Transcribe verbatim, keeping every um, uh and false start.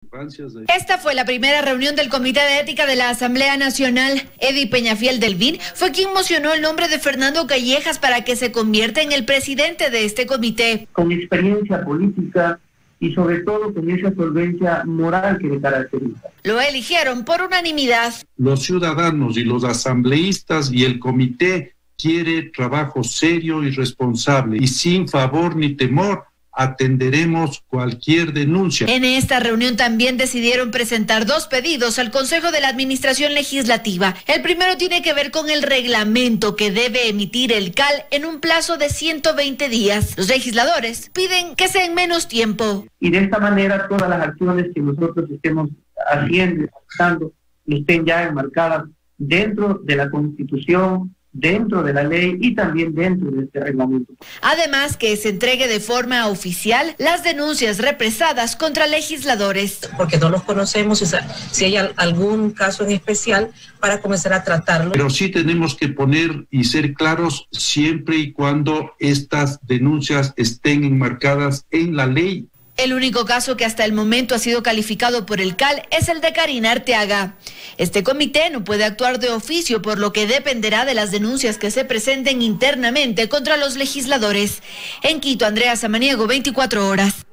Esta fue la primera reunión del Comité de Ética de la Asamblea Nacional. Eddie Peñafiel del V I N fue quien mocionó el nombre de Fernando Callejas para que se convierta en el presidente de este comité. Con experiencia política y sobre todo con esa solvencia moral que le caracteriza. Lo eligieron por unanimidad. Los ciudadanos y los asambleístas y el comité quiere trabajo serio y responsable y sin favor ni temor atenderemos cualquier denuncia. En esta reunión también decidieron presentar dos pedidos al Consejo de la Administración Legislativa. El primero tiene que ver con el reglamento que debe emitir el C A L en un plazo de ciento veinte días. Los legisladores piden que sea en menos tiempo. Y de esta manera todas las acciones que nosotros estemos haciendo y realizando estén ya enmarcadas dentro de la Constitución, dentro de la ley y también dentro de este reglamento. Además, que se entregue de forma oficial las denuncias represadas contra legisladores. Porque no los conocemos, si hay algún caso en especial, para comenzar a tratarlo. Pero sí tenemos que poner y ser claros siempre y cuando estas denuncias estén enmarcadas en la ley. El único caso que hasta el momento ha sido calificado por el C A L es el de Karina Arteaga. Este comité no puede actuar de oficio, por lo que dependerá de las denuncias que se presenten internamente contra los legisladores. En Quito, Andrea Samaniego, veinticuatro horas.